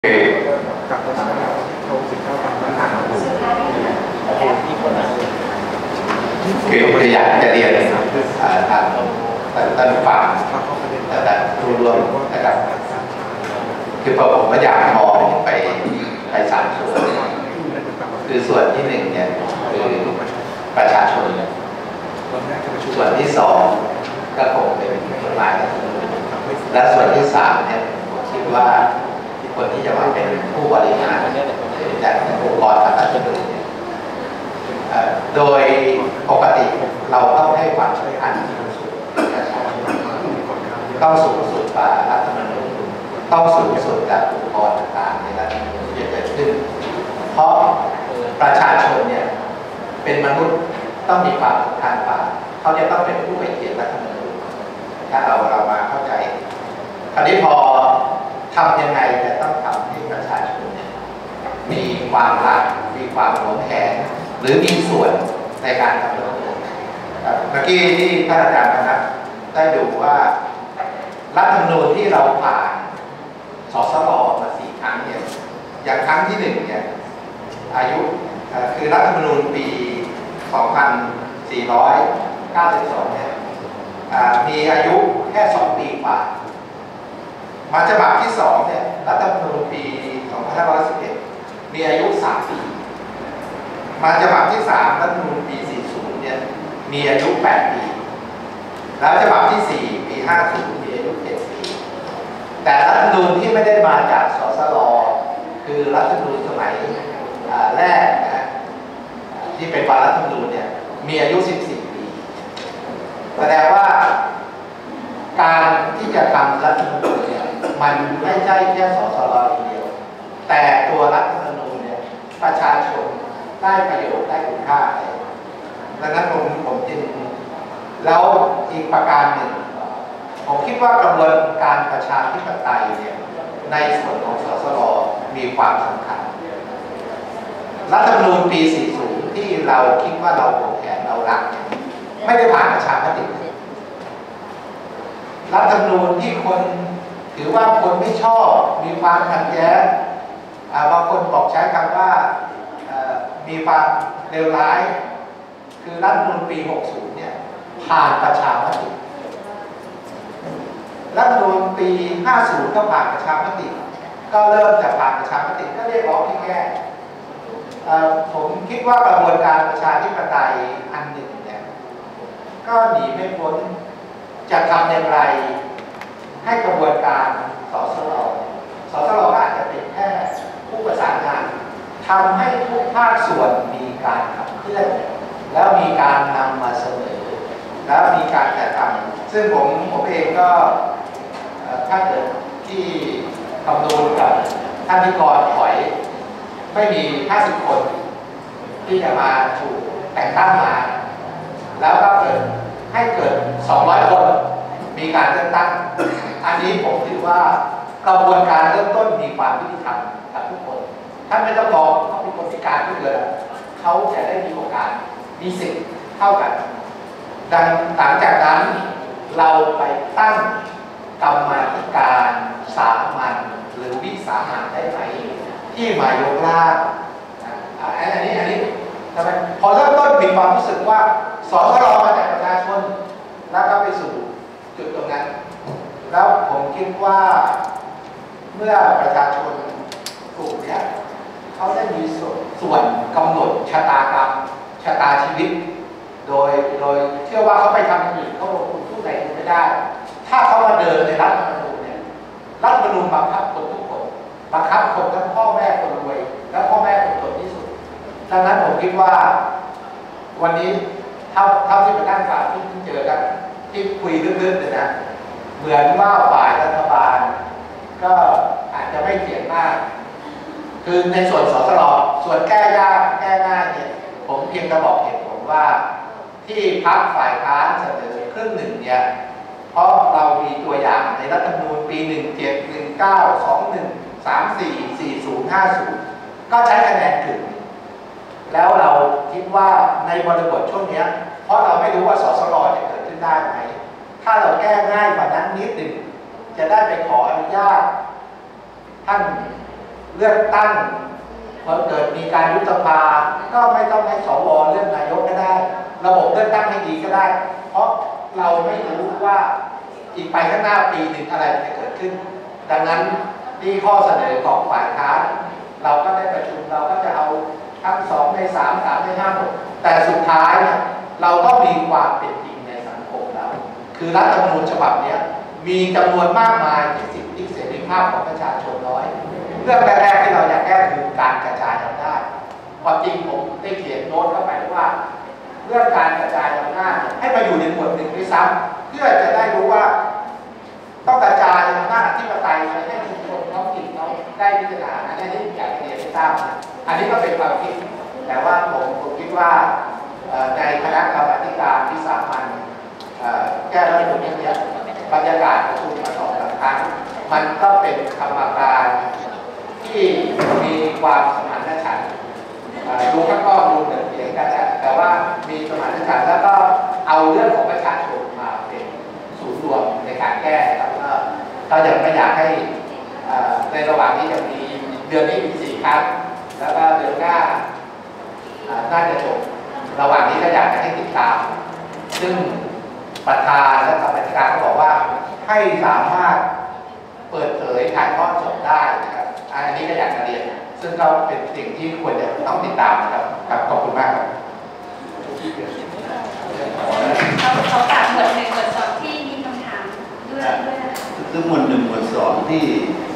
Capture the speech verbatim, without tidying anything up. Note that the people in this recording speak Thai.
กับภาษาโทรสิบเก้าพันล้านคืออยากจะเรียนทางท่านท่านฟังแต่แต่รู้รวมนะครับคือผมก็อยากมองไปไปสามส่วนคือส่วนที่หนึ่งเนี่ยคือประชาชนส่วนที่สองก็คงเป็นกฎหมายและส่วนที่สามเนี่ยผมคิดว่าคนที่จะมาเป็นผู้บริหารจากองค์กรทางการเมืองโดยปกติเราต้องให้ความสำคัญสูงสุดต้องสูงสุดกว่ารัฐธรรมนูญต้องสูงสุดจากองค์กรต่างๆในรัฐธรรมนูญที่จะเกิดขึ้นเพราะประชาชนเนี่ยเป็นมนุษย์ต้องมีความสำคัญกว่าเขาจะต้องเป็นผู้ไปเขียนรัฐธรรมนูญถ้าเราเรามาเข้าใจคราวนี้พอทำยังไงจะต้องทำให้ประชาชนมีความรักมีความหวงแหนหรือมีส่วนในการทำรัฐธรรมนูญเมื่อกี้ที่ท่านอาจารย์นะครับได้ดูว่ารัฐธรรมนูญที่เราผ่านสสรมาสี่ครั้งเนี่ยอย่างครั้งที่หนึ่งเนี่ยอายุคือรัฐธรรมนูญปี สองพันสี่ร้อยเก้าสิบสอง เนี่ยมีอายุแค่สองปีกว่ามาฉบับที่สองเนี่ยรัฐธรรมนูญปี สองพันห้าร้อยสิบเอ็ด มีอายุสามปีมาฉบับที่สามรัฐธรรมนูญปี สี่สิบ เนี่ยมีอายุแปดปีแล้วฉบับที่สี่ปี ห้าสิบ มีอายุเจ็ดปีแต่รัฐธรรมนูญที่ไม่ได้มาจากสสรคือรัฐธรรมนูญสมัยแรกนะที่เป็นวาระรัฐธรรมนูญเนี่ยมีอายุสิบสี่ปีแสดงว่าการที่จะทำรัฐธรรมนูญเนี่ยมันไม่ใช่แค่สสรอย่างเดียวแต่ตัวรัฐธรรมนูญเนี่ยประชาชนได้ประโยชน์ได้คุณค่าดังนั้นผมผมจึงแล้วอีกประการหนึ่งผมคิดว่ากระบวนการประชาธิปไตยเนี่ยในส่วนของสสรมีความสำคัญรัฐธรรมนูญปี สี่สิบ ที่เราคิดว่าเราโหวตแทนเรารักไม่ได้ผ่านประชามติรัฐธรรมนูญที่คนถือว่าคนไม่ชอบมีความขัดแย้งบางคนบอกใช้คำว่ามีความเลวร้ายคือรัฐธรรมนูญปี หกสิบ เนี่ยผ่านประชามติรัฐธรรมนูญปี ห้าสิบ ก็ผ่านประชามติก็เริ่มจากผ่านประชามติก็เรียกร้องที่แก้ผมคิดว่ากระบวนการประชาธิปไตยอันหนึ่งเนี่ยก็หนีไม่พ้นจะทำอย่างไรให้กระบวนการสสรสสรอาจจะเป็นแค่ผู้ประสานงานทำให้ทุกภาคส่วนมีการขับเคลื่อนแล้วมีการนำมาเสนอแล้วมีการจัดทำซึ่งผมผมเองก็ถ้าเกิดที่คำนวณกับท่านพิกรถอยไม่มีห้าสิบคนที่จะมาถูกแต่งตั้งมาแล้วก็เกิดให้เกิดสองร้อยคนมีการเลือกตั้งอันนี้ผมคิดว่ากระบวนการเริ่มต้นมีความยุติธรรมกับทุกคนท่านไม่ต้องรอเขาเป็นคนพิการทุกเดือนเขาจะได้มีโอกาสมีสิทธิ์เท่ากันดังหลังจากนั้นเราไปตั้งกรรมาธิการสามัญหรือวิสามัญได้ไหมที่มายกร่างอันนี้อันนี้ทำไมพอเริ่มต้นมีความรู้สึกว่าสสรมาจากประชาชนแล้วก็ไปสู่จุดตรงนั้นแล้วผมคิดว่าเมื่อประชาชนกลุ่มนี้เขาได้มีส่วนกำหนดชะตากรรมชะตาชีวิตโดยโดยเชื่อว่าเขาไปทำอย่างอื่นเขาลงทุนทุกไหนไม่ได้ถ้าเขามาเดินในรัฐธรรมนูญเนี่ยรัฐธรรมนูญบังคับคนทุกคนบังคับคนทั้งพ่อแม่คนรวยและพ่อแม่คนจนที่สุดดังนั้นผมคิดว่าวันนี้เท่าเท่าที่ไปนั่งฟังที่เจอกันที่คุยลึกๆเลยนะเหมือนว่าฝ่ายรัฐบาลก็อาจจะไม่เขียนมากคือในส่วนสสรส่วนแก้ยากแก้ง่ายเนี่ยผมเพียงจะบอกเหตุผลว่าที่พรรคฝ่ายค้านเสนอครึ่งหนึ่งเนี่ยเพราะเรามีตัวอย่างในรัฐธรรมนูญปีหนึ่งเจ็ด หนึ่งเก้า สองหนึ่ง สามสี่ สี่ศูนย์ ห้าศูนย์ก็ใช้คะแนนกึ่งแล้วเราคิดว่าในบริบทช่วงนี้เพราะเราไม่รู้ว่าสสรจะเกิดขึ้นได้ไหมถ้าเราแก้ง่ายกว่านั้นนิดหนึ่งจะได้ไปขออนุญาตท่านเลือกตั้งพอเกิดมีการยุบสภาก็ไม่ต้องให้สวเลือกนายกก็ได้ระบบเลือกตั้งให้ดีก็ได้เพราะเราไม่รู้ว่าอีกไปข้างหน้าปีหนึ่งอะไรจะเกิดขึ้นดังนั้นที่ข้อเสนอของฝ่ายค้านเราก็ได้ประชุมเราก็จะเอาทั้งสองในสามสามในห้าหมดแต่สุดท้ายเนี่ยเราต้องมีความเป็นจริงในสังคมเราคือรัฐธรรมนูญฉบับนี้มีจำนวนมากมายที่สิทธิเสรีภาพของประชาชนน้อยเรื่องแรกๆที่เราอยากแก้คือการกระจายอำนาจความจริงผมได้เขียนโน้ตเข้าไปว่าเรื่องการกระจายอำนาจให้มาอยู่ในหมวดหนึ่งด้วยซ้ำเพื่อจะได้รู้ว่าต้องกระจายอำนาจอธิปไตยไปให้ชุมชนท้องถิ่นเขาได้พิจารณาอันนี้ที่อยากเรียนให้ทราบอันนี้ก็เป็นความคิดแต่ว่าผมผมคิดว่าในคณะกรรมการวิสามัญแก้รัฐธรรมนูญนี้บรรยากาศประชุมมาสองสามครั้งมันก็เป็นกรรมการที่มีความสมานฉันท์ดูข้างนอกดูเหมือนเถียงกันแต่ว่ามีสมานฉันท์แล้วก็เอาเรื่องของประชาชนมาเป็นศูนย์รวมในการแก้ครับก็เราอยากไม่อยากให้ในระหว่างนี้จะมีเดือนนี้มีสี่ครั้งแล้วก็เดือนหน้าน่าจะจบระหว่างนี้ก็อยากจะให้ติดตามซึ่งประธานและกรรมการก็บอกว่าให้สามารถเปิดเผยถ่ายทอดสดได้นะครับอันนี้ก็อยากจะเรียนซึ่งก็เป็นสิ่งที่ควรจะต้องติดตามนะครับครับขอบคุณมากครับเขาเขาฝากหมวดหนึ่งหมวดสองที่มีคำถามด้วยด้วยนะคะคือหมวดหนึ่งหมวดสองที่